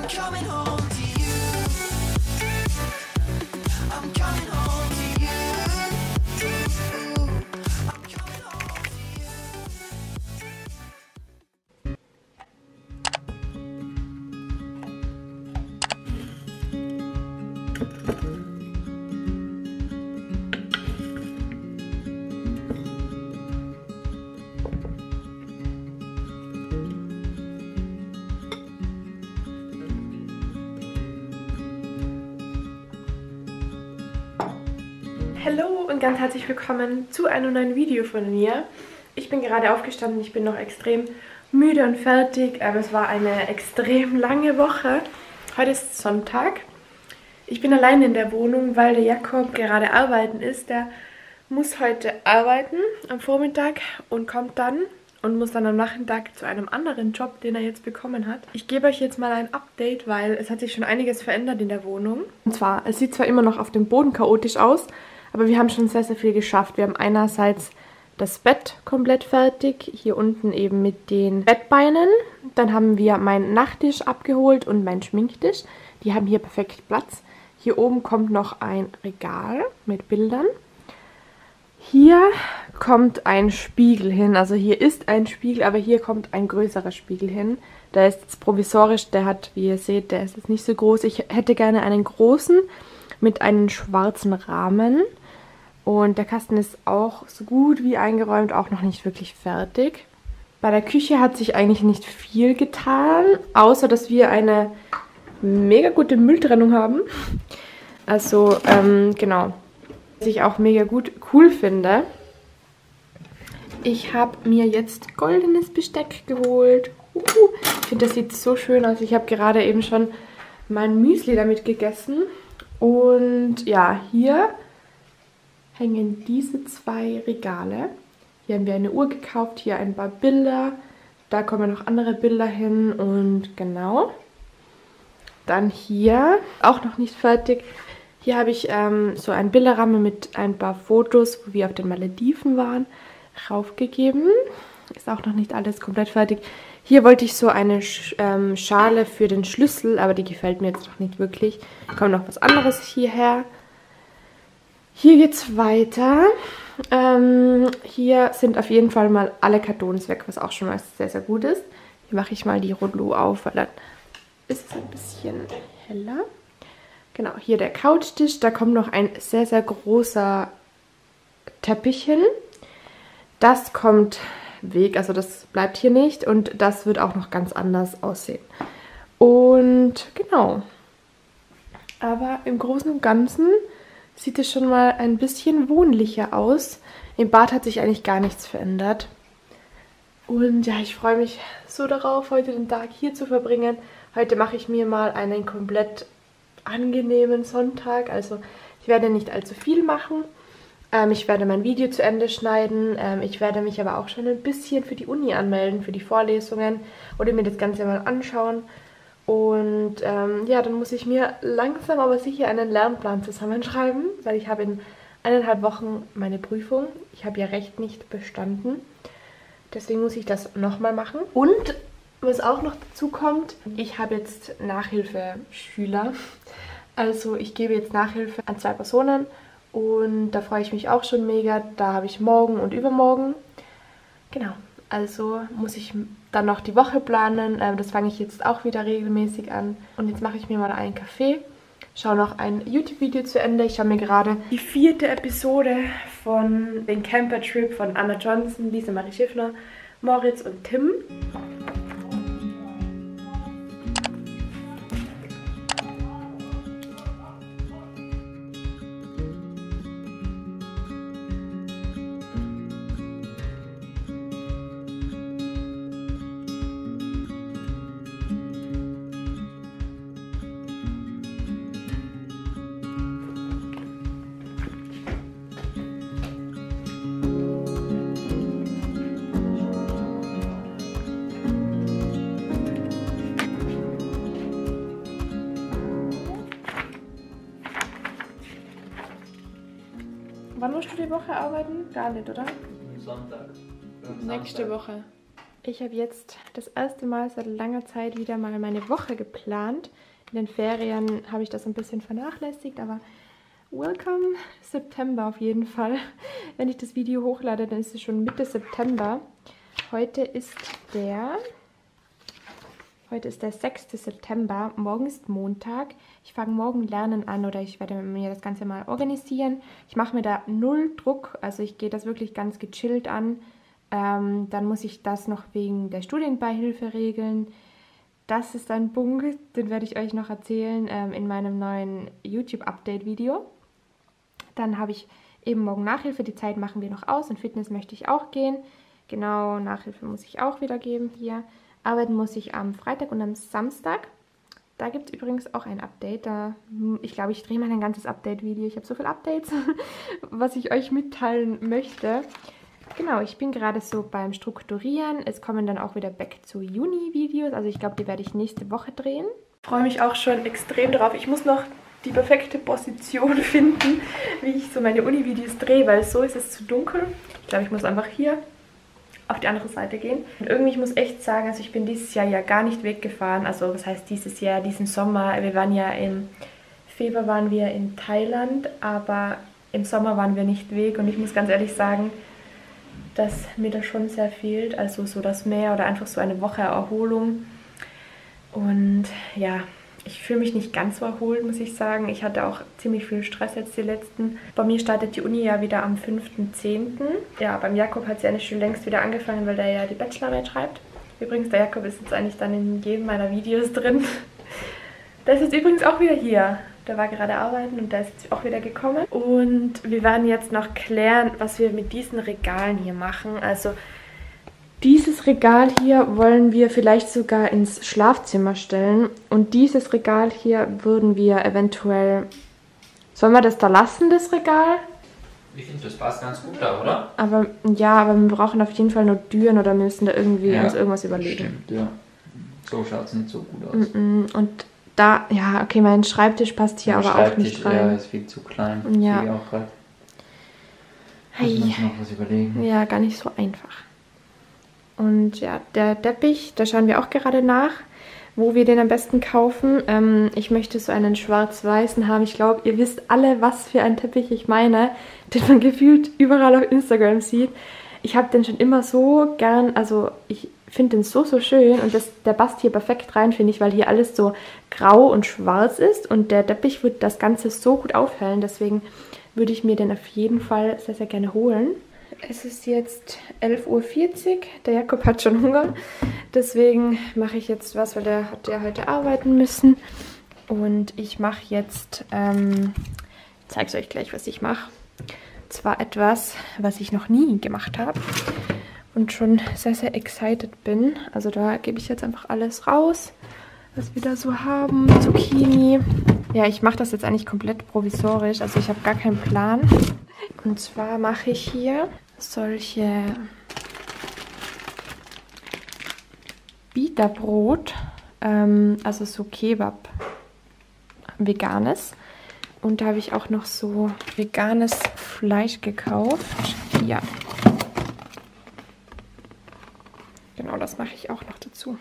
coming home to you. I'm coming home to you. I'm coming home to you. Hallo und ganz herzlich willkommen zu einem neuen Video von mir. Ich bin gerade aufgestanden, ich bin noch extrem müde und fertig, aber es war eine extrem lange Woche. Heute ist Sonntag. Ich bin allein in der Wohnung, weil der Jakob gerade arbeiten ist. Der muss heute arbeiten am Vormittag und kommt dann und muss dann am Nachmittag zu einem anderen Job, den er jetzt bekommen hat. Ich gebe euch jetzt mal ein Update, weil es hat sich schon einiges verändert in der Wohnung. Und zwar, es sieht zwar immer noch auf dem Boden chaotisch aus, aber wir haben schon sehr, sehr viel geschafft. Wir haben einerseits das Bett komplett fertig, hier unten eben mit den Bettbeinen. Dann haben wir meinen Nachttisch abgeholt und meinen Schminktisch. Die haben hier perfekt Platz. Hier oben kommt noch ein Regal mit Bildern. Hier kommt ein Spiegel hin. Also hier ist ein Spiegel, aber hier kommt ein größerer Spiegel hin. Der ist jetzt provisorisch, der hat, wie ihr seht, der ist jetzt nicht so groß. Ich hätte gerne einen großen mit einem schwarzen Rahmen. Und der Kasten ist auch so gut wie eingeräumt, auch noch nicht wirklich fertig. Bei der Küche hat sich eigentlich nicht viel getan, außer dass wir eine mega gute Mülltrennung haben. Also, genau. Was ich auch mega cool finde. Ich habe mir jetzt goldenes Besteck geholt. Ich finde, das sieht so schön aus. Ich habe gerade eben schon mein Müsli damit gegessen. Und ja, hier hängen diese zwei Regale. Hier haben wir eine Uhr gekauft, hier ein paar Bilder. Da kommen noch andere Bilder hin und genau. Dann hier, auch noch nicht fertig. Hier habe ich so ein Bilderrahmen mit ein paar Fotos, wo wir auf den Malediven waren, raufgegeben. Ist auch noch nicht alles komplett fertig. Hier wollte ich so eine Schale für den Schlüssel, aber die gefällt mir jetzt noch nicht wirklich. Da kommt noch was anderes hierher. Hier geht's weiter. Hier sind auf jeden Fall mal alle Kartons weg, was auch schon mal sehr, sehr gut ist. Hier mache ich mal die Rollo auf, weil dann ist es ein bisschen heller. Genau, hier der Couchtisch. Da kommt noch ein sehr, sehr großer Teppich hin. Das kommt weg, also das bleibt hier nicht. Und das wird auch noch ganz anders aussehen. Und genau. Aber im Großen und Ganzen sieht es schon mal ein bisschen wohnlicher aus. Im Bad hat sich eigentlich gar nichts verändert. Und ja, ich freue mich so darauf, heute den Tag hier zu verbringen. Heute mache ich mir mal einen komplett angenehmen Sonntag. Also ich werde nicht allzu viel machen. Ich werde mein Video zu Ende schneiden. Ich werde mich aber auch schon ein bisschen für die Uni anmelden, für die Vorlesungen oder mir das Ganze mal anschauen. Und ja, dann muss ich mir langsam aber sicher einen Lernplan zusammenschreiben, weil ich habe in 1,5 Wochen meine Prüfung. Ich habe ja Recht nicht bestanden. Deswegen muss ich das nochmal machen. Und was auch noch dazu kommt, ich habe jetzt Nachhilfeschüler. Also ich gebe jetzt Nachhilfe an 2 Personen und da freue ich mich auch schon mega. Da habe ich morgen und übermorgen. Genau. Also muss ich dann noch die Woche planen. Das fange ich jetzt auch wieder regelmäßig an. Und jetzt mache ich mir mal einen Kaffee. Schaue noch ein YouTube-Video zu Ende. Ich schaue mir gerade die 4. Episode von den Camper-Trip von Anna Johnson, Lisa Marie Schiffner, Moritz und Tim. Wann musst du die Woche arbeiten? Gar nicht, oder? Sonntag. Nächste Woche. Ich habe jetzt das erste Mal seit langer Zeit wieder mal meine Woche geplant. In den Ferien habe ich das ein bisschen vernachlässigt, aber welcome September auf jeden Fall. Wenn ich das Video hochlade, dann ist es schon Mitte September. Heute ist der 6. September, morgen ist Montag. Ich fange morgen Lernen an oder ich werde mir das Ganze mal organisieren. Ich mache mir da null Druck, also ich gehe das wirklich ganz gechillt an. Dann muss ich das noch wegen der Studienbeihilfe regeln. Das ist ein Punkt, den werde ich euch noch erzählen in meinem neuen YouTube-Update-Video. Dann habe ich eben morgen Nachhilfe, die Zeit machen wir noch aus und Fitness möchte ich auch gehen. Genau, Nachhilfe muss ich auch wieder geben hier. Arbeiten muss ich am Freitag und am Samstag. Da gibt es übrigens auch ein Update. Ich glaube, ich drehe mal ein ganzes Update-Video. Ich habe so viele Updates, was ich euch mitteilen möchte. Genau, ich bin gerade so beim Strukturieren. Es kommen dann auch wieder Back-to-Uni-Videos. Also ich glaube, die werde ich nächste Woche drehen. Ich freue mich auch schon extrem drauf. Ich muss noch die perfekte Position finden, wie ich so meine Uni-Videos drehe, weil so ist es zu dunkel. Ich glaube, ich muss einfach hier auf die andere Seite gehen. Und irgendwie, ich muss echt sagen, also ich bin dieses Jahr ja gar nicht weggefahren. Also was heißt dieses Jahr, diesen Sommer? Wir waren ja im Februar waren wir in Thailand, aber im Sommer waren wir nicht weg. Und ich muss ganz ehrlich sagen, dass mir das schon sehr fehlt, also so das Meer oder einfach so eine Woche Erholung. Und ja, ich fühle mich nicht ganz so erholt, muss ich sagen. Ich hatte auch ziemlich viel Stress jetzt die letzten. Bei mir startet die Uni ja wieder am 5.10. Ja, beim Jakob hat sie ja schon längst wieder angefangen, weil der ja die Bachelorarbeit schreibt. Übrigens, der Jakob ist jetzt eigentlich dann in jedem meiner Videos drin. Der ist jetzt übrigens auch wieder hier. Der war gerade arbeiten und der ist jetzt auch wieder gekommen. Und wir werden jetzt noch klären, was wir mit diesen Regalen hier machen. Also dieses Regal hier wollen wir vielleicht sogar ins Schlafzimmer stellen. Und dieses Regal hier würden wir eventuell... Sollen wir das da lassen, das Regal? Ich finde, das passt ganz gut da, oder? Aber ja, aber wir brauchen auf jeden Fall nur Türen oder müssen da irgendwie uns irgendwas überlegen. Stimmt, ja. So schaut es nicht so gut aus. Und da, ja, okay, mein Schreibtisch passt hier aber auch nicht rein. Ja, ist viel zu klein. Ja. Ich auch grad. Muss man sich noch was überlegen. Ja, gar nicht so einfach. Und ja, der Teppich, da schauen wir auch gerade nach, wo wir den am besten kaufen. Ich möchte so einen schwarz-weißen haben. Ich glaube, ihr wisst alle, was für einen Teppich ich meine, den man gefühlt überall auf Instagram sieht. Ich habe den schon immer so gern, also ich finde den so schön und der passt hier perfekt rein, finde ich, weil hier alles so grau und schwarz ist und der Teppich wird das Ganze so gut aufhellen. Deswegen würde ich mir den auf jeden Fall sehr, sehr gerne holen. Es ist jetzt 11:40 Uhr, der Jakob hat schon Hunger, deswegen mache ich jetzt was, weil der hat ja heute arbeiten müssen. Und ich mache jetzt, ich zeige es euch gleich, was ich mache. Zwar etwas, was ich noch nie gemacht habe und schon sehr, sehr excited bin. Also da gebe ich jetzt einfach alles raus, was wir da so haben. Zucchini. Ja, ich mache das jetzt eigentlich komplett provisorisch, also ich habe gar keinen Plan. Und zwar mache ich hier solche Pita-Brot, also so Kebab, veganes. Und da habe ich auch noch so veganes Fleisch gekauft. Ja. Genau, das mache ich auch noch dazu.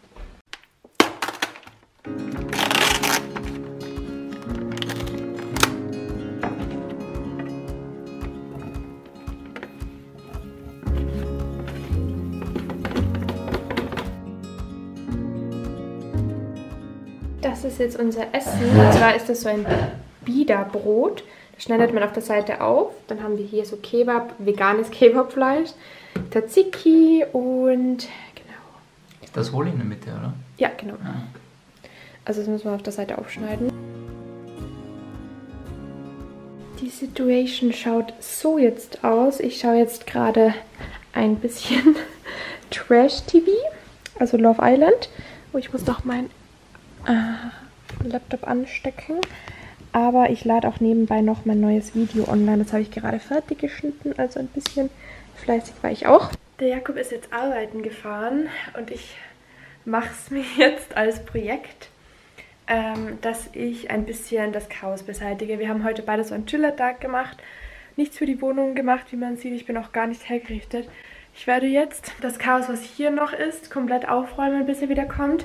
Das ist jetzt unser Essen. Und zwar ist das so ein Pita-Brot. Das schneidet man auf der Seite auf. Dann haben wir hier so Kebab, veganes Kebabfleisch, Tzatziki und genau. Ist das wohl in der Mitte, oder? Ja, genau. Ah, okay. Also das müssen wir auf der Seite aufschneiden. Die Situation schaut so jetzt aus. Ich schaue jetzt gerade ein bisschen Trash-TV, also Love Island. Oh, ich muss noch meinen Laptop anstecken. Aber ich lade auch nebenbei noch mein neues Video online. Das habe ich gerade fertig geschnitten, also ein bisschen fleißig war ich auch. Der Jakob ist jetzt arbeiten gefahren und ich mache es mir jetzt als Projekt, dass ich ein bisschen das Chaos beseitige. Wir haben heute beide so einen Chiller-Tag gemacht. Nichts für die Wohnung gemacht, wie man sieht. Ich bin auch gar nicht hergerichtet. Ich werde jetzt das Chaos, was hier noch ist, komplett aufräumen, bis er wieder kommt.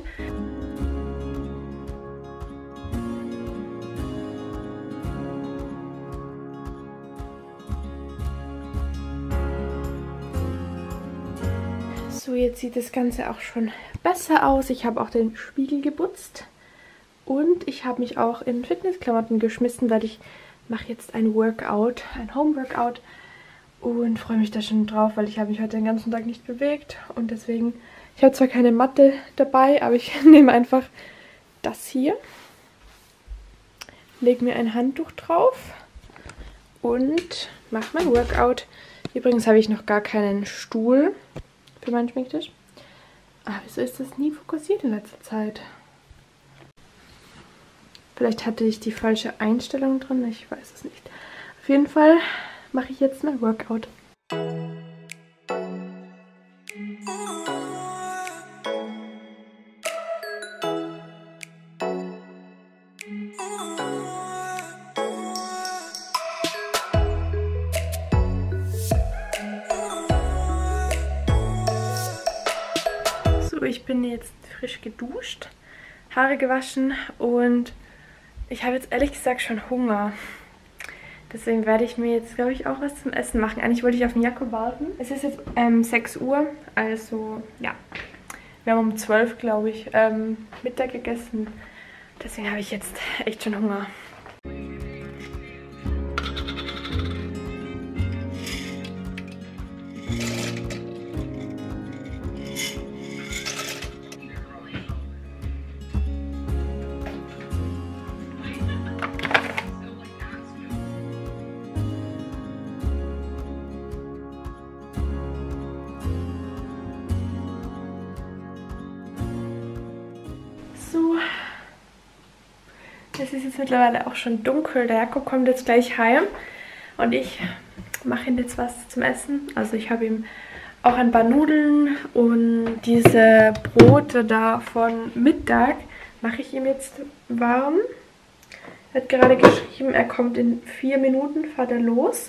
So, jetzt sieht das Ganze auch schon besser aus. Ich habe auch den Spiegel geputzt und ich habe mich auch in Fitnessklamotten geschmissen, weil ich mache jetzt ein Workout, ein Home-Workout und freue mich da schon drauf, weil ich habe mich heute den ganzen Tag nicht bewegt und deswegen, ich habe zwar keine Matte dabei, aber ich nehme einfach das hier, lege mir ein Handtuch drauf und mache mein Workout. Übrigens habe ich noch gar keinen Stuhl für meinen Schminktisch. Aber wieso ist das nie fokussiert in letzter Zeit? Vielleicht hatte ich die falsche Einstellung drin, ich weiß es nicht. Auf jeden Fall mache ich jetzt mein Workout. So, ich bin jetzt frisch geduscht, Haare gewaschen und ich habe jetzt ehrlich gesagt schon Hunger. Deswegen werde ich mir jetzt, glaube ich, auch was zum Essen machen. Eigentlich wollte ich auf den Jakob warten. Es ist jetzt 6 Uhr, also ja, wir haben um 12, glaube ich, Mittag gegessen. Deswegen habe ich jetzt echt schon Hunger. Es ist jetzt mittlerweile auch schon dunkel. Der Jakob kommt jetzt gleich heim und ich mache ihm jetzt was zum Essen. Also ich habe ihm auch ein paar Nudeln und diese Brote da von Mittag mache ich ihm jetzt warm. Er hat gerade geschrieben, er kommt in 4 Minuten, fährt er los.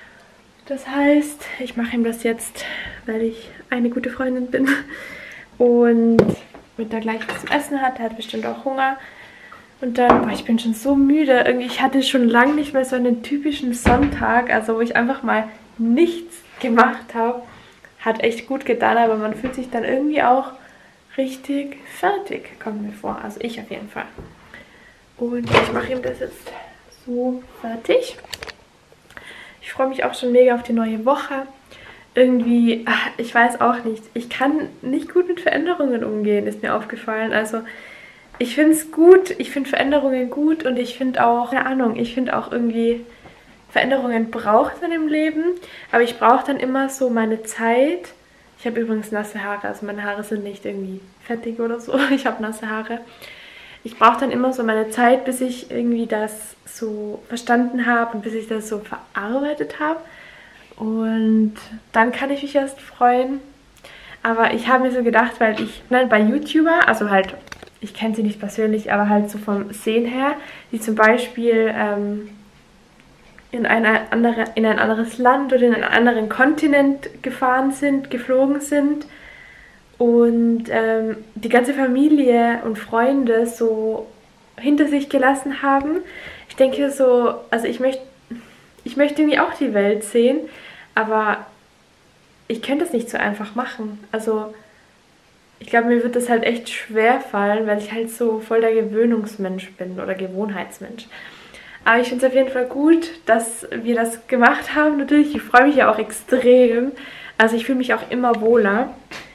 Das heißt, ich mache ihm das jetzt, weil ich eine gute Freundin bin und mit der gleich was zum Essen hat. Er hat bestimmt auch Hunger. Und dann, boah, ich bin schon so müde. Irgendwie, ich hatte schon lange nicht mehr so einen typischen Sonntag, also wo ich einfach mal nichts gemacht habe. Hat echt gut getan, aber man fühlt sich dann irgendwie auch richtig fertig, kommt mir vor. Also ich auf jeden Fall. Und ich mache ihm das jetzt so fertig. Ich freue mich auch schon mega auf die neue Woche. Irgendwie, ich weiß auch nicht, ich kann nicht gut mit Veränderungen umgehen, ist mir aufgefallen. Also ich finde es gut, ich finde Veränderungen gut und ich finde auch, keine Ahnung, ich finde auch irgendwie, Veränderungen braucht man im Leben, aber ich brauche dann immer so meine Zeit. Ich habe übrigens nasse Haare, also meine Haare sind nicht irgendwie fettig oder so, ich habe nasse Haare. Ich brauche dann immer so meine Zeit, bis ich irgendwie das so verstanden habe und bis ich das so verarbeitet habe. Und dann kann ich mich erst freuen. Aber ich habe mir so gedacht, weil ich bei YouTuber, also halt, ich kenne sie nicht persönlich, aber halt so vom Sehen her, die zum Beispiel in ein anderes Land oder in einen anderen Kontinent gefahren sind, geflogen sind und die ganze Familie und Freunde so hinter sich gelassen haben. Ich denke so, also ich möchte irgendwie auch die Welt sehen, aber ich könnte es nicht so einfach machen. Also ich glaube, mir wird das halt echt schwer fallen, weil ich halt so voll der Gewöhnungsmensch bin oder Gewohnheitsmensch. Aber ich finde es auf jeden Fall gut, dass wir das gemacht haben. Natürlich, ich freue mich ja auch extrem. Also ich fühle mich auch immer wohler.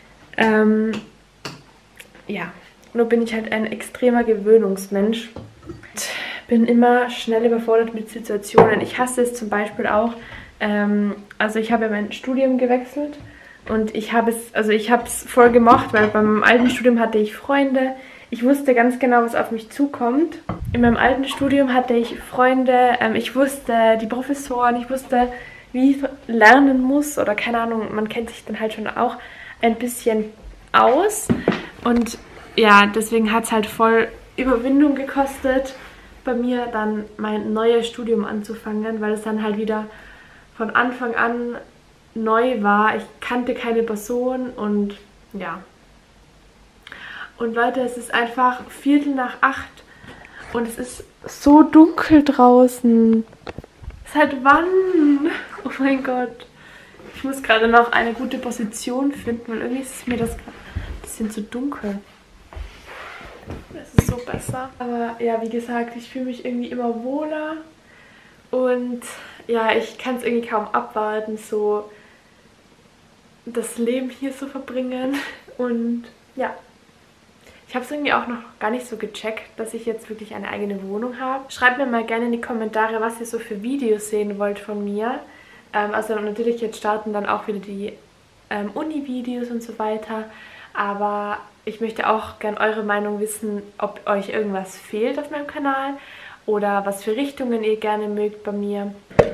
Ja, nur bin ich halt ein extremer Gewöhnungsmensch. Bin immer schnell überfordert mit Situationen. Ich hasse es zum Beispiel auch. Also ich habe ja mein Studium gewechselt. Und ich habe es voll gemocht, weil beim alten Studium hatte ich Freunde. Ich wusste ganz genau, was auf mich zukommt. In meinem alten Studium hatte ich Freunde, ich wusste die Professoren, ich wusste, wie ich lernen muss. Oder keine Ahnung, man kennt sich dann halt schon auch ein bisschen aus. Und ja, deswegen hat es halt voll Überwindung gekostet, bei mir dann mein neues Studium anzufangen, weil es dann halt wieder von Anfang an neu war. Ich kannte keine Person und ja. Und Leute, es ist einfach 7:45 und es ist so dunkel draußen. Seit wann? Oh mein Gott. Ich muss gerade noch eine gute Position finden, weil irgendwie ist mir das gerade ein bisschen zu dunkel. Es ist so besser. Aber ja, wie gesagt, ich fühle mich irgendwie immer wohler. Und ja, ich kann es irgendwie kaum abwarten, so das Leben hier zu verbringen. Und ja, ich habe es irgendwie auch noch gar nicht so gecheckt, dass ich jetzt wirklich eine eigene Wohnung habe. Schreibt mir mal gerne in die Kommentare, was ihr so für Videos sehen wollt von mir. Also natürlich jetzt starten dann auch wieder die Uni-Videos und so weiter. Aber ich möchte auch gerne eure Meinung wissen, ob euch irgendwas fehlt auf meinem Kanal oder was für Richtungen ihr gerne mögt bei mir.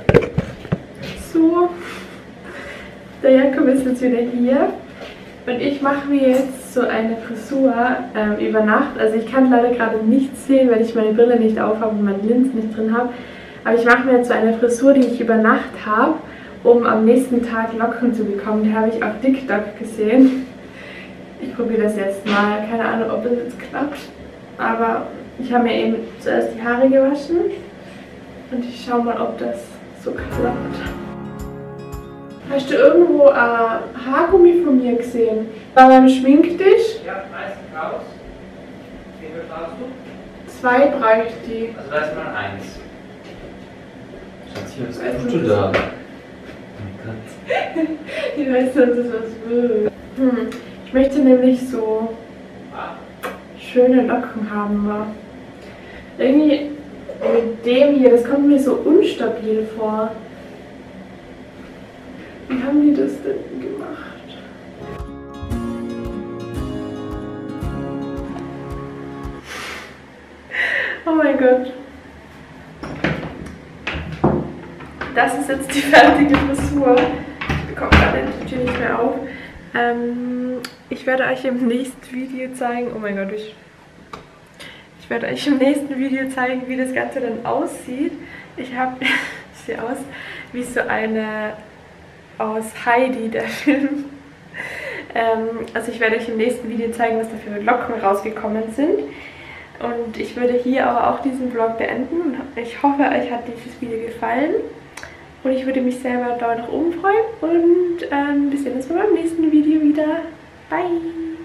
So, der Jakob ist jetzt wieder hier und ich mache mir jetzt so eine Frisur über Nacht. Also ich kann leider gerade nichts sehen, weil ich meine Brille nicht aufhabe und meine Linsen nicht drin habe. Aber ich mache mir jetzt so eine Frisur, die ich über Nacht habe, um am nächsten Tag Locken zu bekommen. Die habe ich auf TikTok gesehen. Ich probiere das jetzt mal. Keine Ahnung, ob das jetzt klappt. Aber ich habe mir eben zuerst die Haare gewaschen. Und ich schaue mal, ob das so klappt. Hast du irgendwo Haargummi von mir gesehen? War beim Schminktisch? Ja, meistens raus. Wie viel brauchst du? 2 bräuchte ich. Also da ist mal 1. Schatz, hier, was tust du da? Oh mein Gott. Ich weiß nicht, dass das was will. Ich möchte nämlich so schöne Locken haben. Aber irgendwie mit dem hier, das kommt mir so unstabil vor. Wie haben die das denn gemacht? Oh mein Gott. Das ist jetzt die fertige Frisur. Ich bekomme gerade die Tür nicht mehr auf. Ich werde euch im nächsten Video zeigen. Oh mein Gott, ich werde euch im nächsten Video zeigen, wie das Ganze dann aussieht. Ich sehe aus wie so eine aus Heidi, der Film. Also ich werde euch im nächsten Video zeigen, was da für Locken rausgekommen sind. Und ich würde hier aber auch diesen Vlog beenden. Ich hoffe, euch hat dieses Video gefallen. Und ich würde mich selber da nach oben freuen. Und wir sehen uns beim nächsten Video wieder. Bye!